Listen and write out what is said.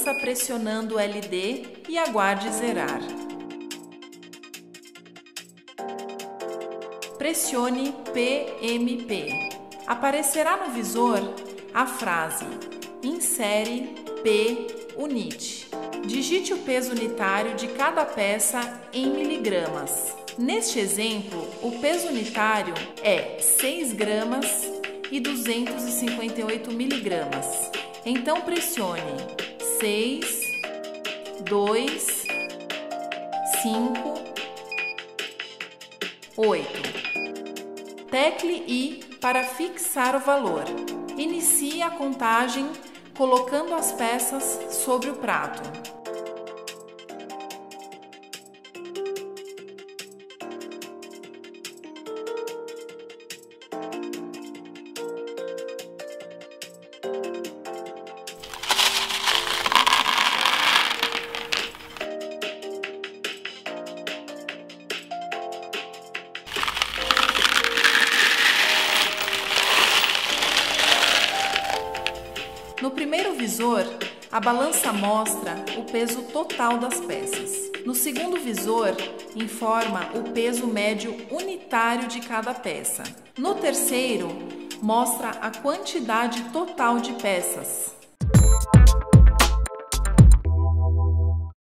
balança pressionando o LD e aguarde zerar. Pressione PMP. Aparecerá no visor a frase Insere P Unit. Digite o peso unitário de cada peça em miligramas. Neste exemplo, o peso unitário é 6 gramas e 258 miligramas. Então pressione 6, 2, 5, 8. Tecle I para fixar o valor. Inicie a contagem colocando as peças sobre o prato. No primeiro visor, a balança mostra o peso total das peças. No segundo visor, informa o peso médio unitário de cada peça. No terceiro, mostra a quantidade total de peças.